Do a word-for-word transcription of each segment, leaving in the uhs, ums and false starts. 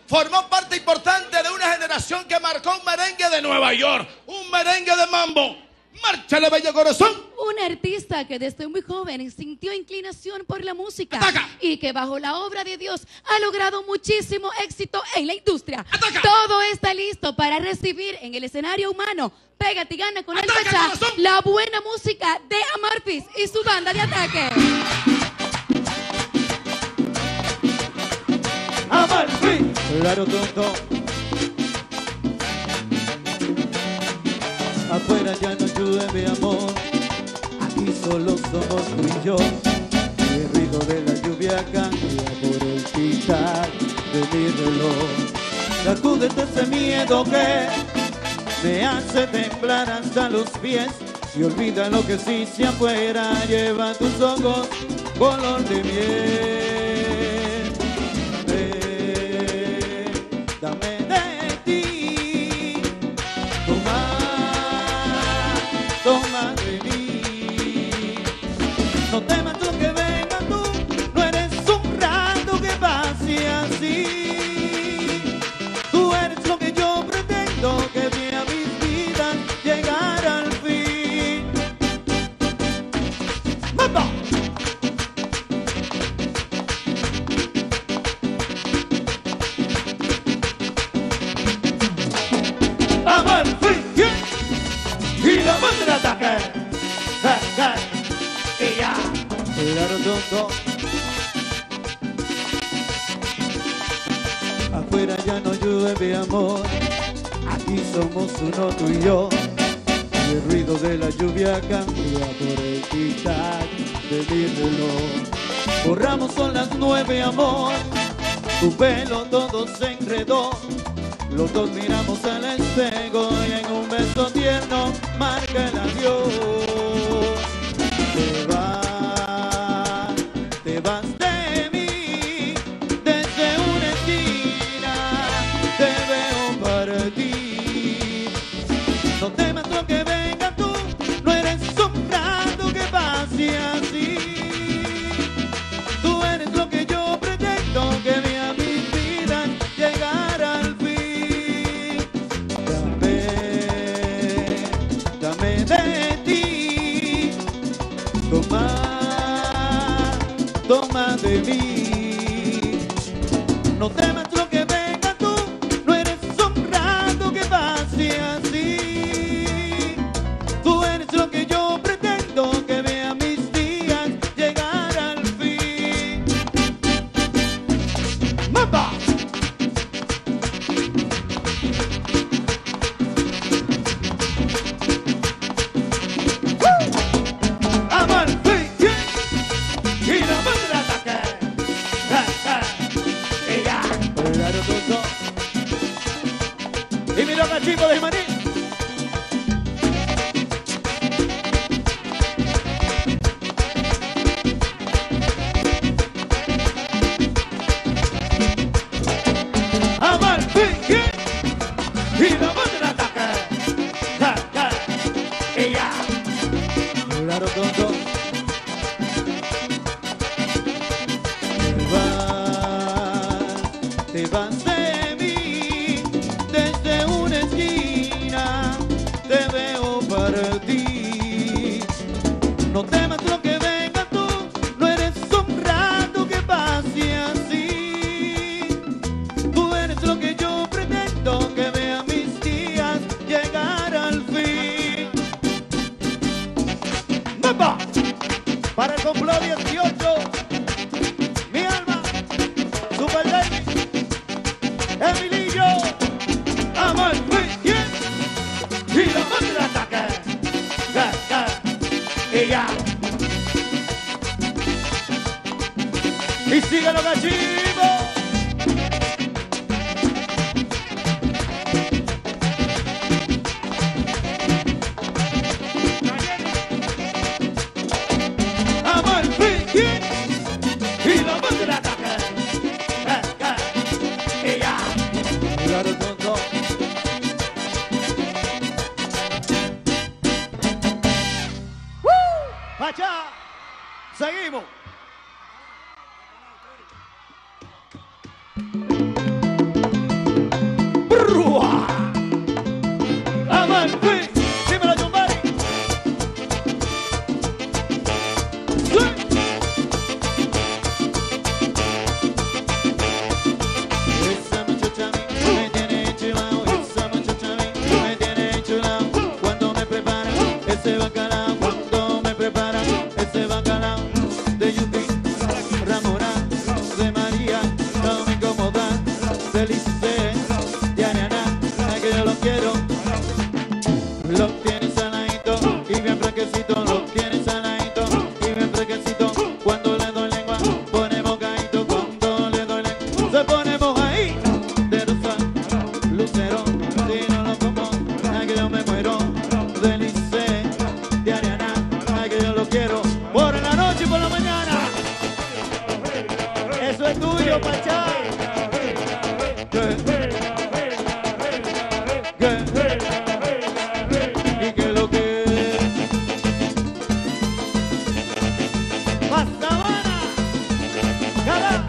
formó parte importante de una generación que marcó un merengue de Nueva York, un merengue de mambo. ¡Márchale, bello corazón! Un artista que desde muy joven sintió inclinación por la música. ¡Ataca! Y que bajo la obra de Dios ha logrado muchísimo éxito en la industria. ¡Ataca! Todo está listo para recibir en el escenario humano, Pégate y Gana con el ¡Ataca, Pachá, corazón! la buena música de Amarpis y su banda de ataque. Amarpis, claro tonto. Afuera ya no llueve amor, aquí solo somos tú y yo. Y el ruido de la lluvia cambia por el tic-tac de mi reloj. Sacúdete ese miedo que me hace temblar hasta los pies. Y olvida lo que existe afuera, lleva tus ojos color de miel. Ven, dame de ti, toma. Toma de mí, no temas lo que venga tú, no eres un rato que pase así. Tú eres lo que yo pretendo, que vea mis vidas llegar al fin. ¡Mamá! ¡Vamos al fin! Y la banda de ataque, ja, ja, y ya. Claro, tonto. Afuera ya no llueve amor, aquí somos uno tú y yo. Y el ruido de la lluvia cambia por el tic-tac de mi reloj. Borramos son las nueve amor, tu pelo todo se enredó. Los dos miramos al espejo y en un beso tierno marca el adiós. Te vas, te vas de mí, desde una esquina te veo partir. No temas lo que venga tú, no eres un rato que pase así. Tú eres lo que yo pretendo, que vea mis vidas llegar al fin. De ti, toma, toma de mí. No temas lo que venga tú, no eres un rato que pase así. Tú eres lo que yo pretendo, que vea mis días llegar al fin. ¡Mamá! Y mira acá, chicos de Maní. Amarpis y la banda de ataque. Ja, ja, y ya. Claro, tonto. Te vas, te vas de mí, desde una esquina te veo partir. No temas lo que venga tú, no eres un rato que pase así. Tú eres lo que yo pretendo, que vea mis días llegar al fin. ¡Mamá! Para el complot dieciocho, mi alma, Super David, Emilillo, Amarpis, y la banda de ataque, ja, ja, y ya. Y sigue los gachivos. Amarpis, y la banda de ataque, ja, ja, y ya. Claro, tonto. ¡Woo! ¡Pachá! Seguimos. Delice, de Ariana, ay que yo lo quiero. Lo tiene saladito y bien fresquecito, lo tiene saladito y bien fresquecito. Cuando le doy lengua, pone bocadito. Cuando le doy lengua, se pone mojadito. De rosa, lucero, si no lo como, ay que yo me muero. Delice, de Ariana, ay que yo lo quiero. Por la noche y por la mañana. Eso es tuyo, Pachá. Y que lo que más Sabana, cada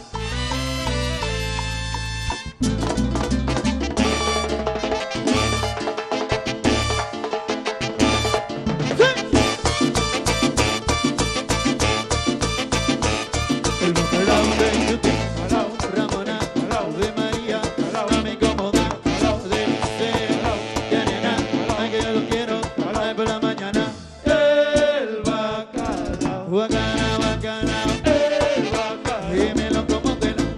el bacalao de Yuti, Ramona, de María, no me incomoda, de Liceo, de Ariana, ay que yo lo quiero, ay por la mañana. El bacalao, bacalao, bacalao, el bacalao, y me lo como de la,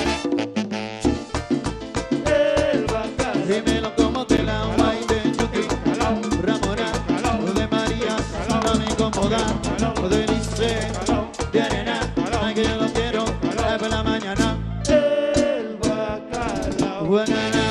el bacalao, y me lo como de la, ay de Yuti, Ramona, de María, no me incomoda, de Liceo, de Ariana, ay que yo lo quiero, ay por la mañana. El bacalao, bacalao.